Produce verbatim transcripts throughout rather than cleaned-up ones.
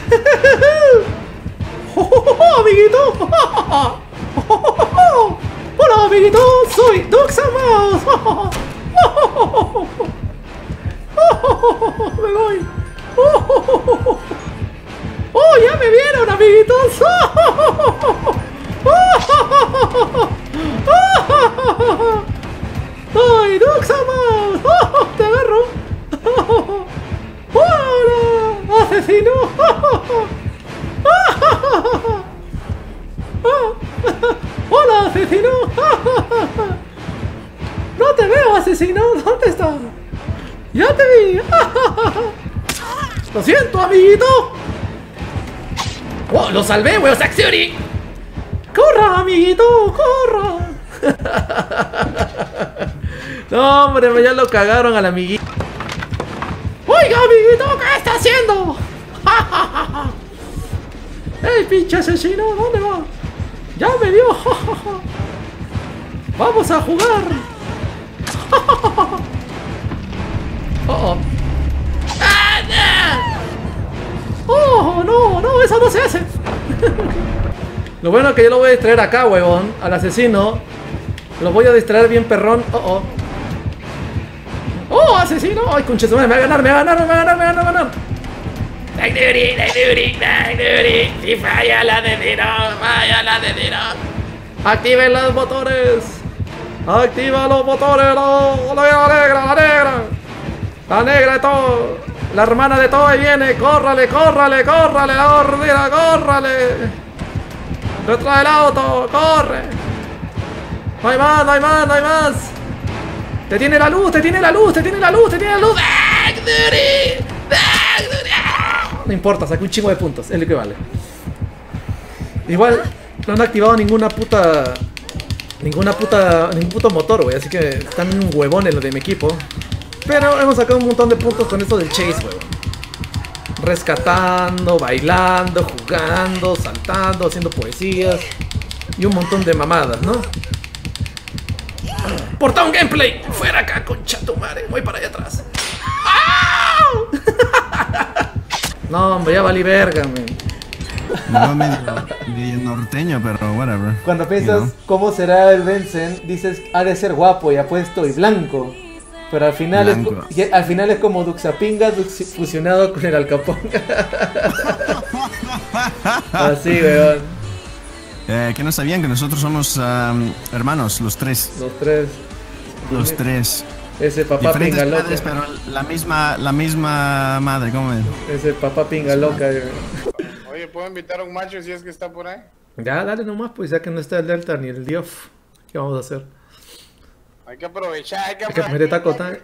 amiguito. Hola, amiguito. Soy Duxamas. Me voy. Oh, ya me vieron, amiguitos. ¡Ay, Duxamas! ¡Te agarro! ¡Hola, asesino! ¡Hola, asesino! ¡No te veo, asesino! ¿Dónde estás? ¡Ya te vi! ¡Lo siento, amiguito! ¡Oh, lo salvé, weón! ¡Saxuri! ¡Corra, amiguito! ¡Corra! No, hombre, ya lo cagaron al amiguito. Oiga, amiguito, ¿qué está haciendo? ¡Ey, pinche asesino! ¿Dónde va? ¡Ya me vio! ¡Vamos a jugar! ¡Oh, oh! ¡Oh, no! ¡No! ¡Eso no se hace! Lo bueno es que yo lo voy a distraer acá, huevón. Al asesino. Lo voy a distraer bien perrón. ¡Oh, oh! ¡Oh, asesino! ¡Ay, concha su madre! ¡Me va a ganar! ¡Me va a ganar! ¡Me va a ganar! ¡Me va a ganar! ¡Me va a ganar! ¡Dark Duty! ¡Dark Duty! ¡Dark Duty! ¡Si falla la de tiro! ¡Falla la de tiro! ¡Activen los motores! ¡Activa los motores! ¡La negra! ¡La negra! ¡La negra de todo! ¡La hermana de todo viene! ¡Córrale! ¡Córrale! ¡Córrale! ¡La ordina! ¡Córrale! ¡Detrás del auto! ¡Corre! ¡No hay más! ¡No hay más! ¡No hay más! ¡Te tiene la luz! ¡Te tiene la luz! ¡Te tiene la luz! ¡Te tiene la luz! ¡Dark Duty! ¡Dark Duty! No importa, saqué un chingo de puntos. Es lo que vale. Igual no han activado ninguna puta... Ninguna puta... Ningún puto motor, güey. Así que están un huevón en lo de mi equipo. Pero hemos sacado un montón de puntos con esto del chase, güey. Rescatando, bailando, jugando, saltando, haciendo poesías. Y un montón de mamadas, ¿no? ¡Porta un gameplay! ¡Fuera acá, concha tu madre! Voy para allá atrás. ¡Ah! No, hombre, ya valí verga, man. No, medio, medio norteño, pero whatever. Cuando piensas, you know, cómo será el Benzen, dices, ha de ser guapo y apuesto y blanco. Pero al final, blanco. Es, al final es como Duxapinga Dux, fusionado con el Alcapón. Así, weón. Eh, que no sabían que nosotros somos um, hermanos, los tres. Los tres. Los ¿Sí? tres. Ese papá diferentes pinga padres, loca. Pero la misma, la misma madre, ¿cómo es? Ese papá pinga loca. Oye, ¿puedo invitar a un macho si es que está por ahí? Ya, dale nomás, pues ya que no está el Delta ni el Diof. ¿Qué vamos a hacer? Hay que aprovechar, hay que Hay que aprovechar. meter taco, tan.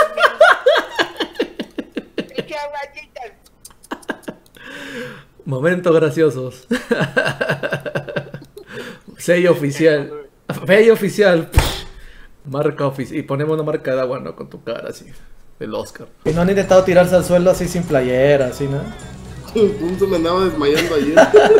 Momentos graciosos. Sello oficial. Sello oficial. Marca oficial. Y ponemos una marca de agua, ¿no? Con tu cara así. El Oscar. Y no han intentado tirarse al suelo así sin playera, así, ¿no? Un se me andaba desmayando ayer.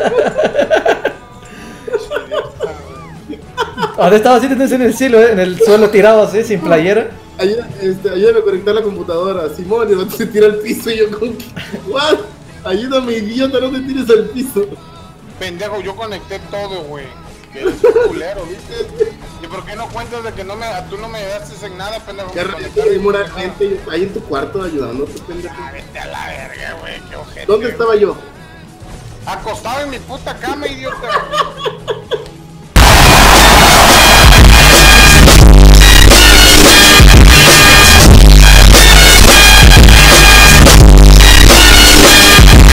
Ahora estaba así en el cielo, ¿eh? En el suelo tirado así, sin playera. Ayer, este, ayer me conecté a la computadora. Simón, y el otro se tira al piso y yo con... ¿What? Ayúdame, idiota, no te tires al piso. Pendejo, yo conecté todo, güey. Que eres un culero, ¿viste? ¿Y por qué no cuentas de que no me, tú no me ayudaste en nada, pendejo? Ya hay mucha gente ahí en tu cuarto ayudándote, pendejo. Ah, vete a la verga, güey, qué ojete. ¿Dónde estaba yo? Acostado en mi puta cama, idiota.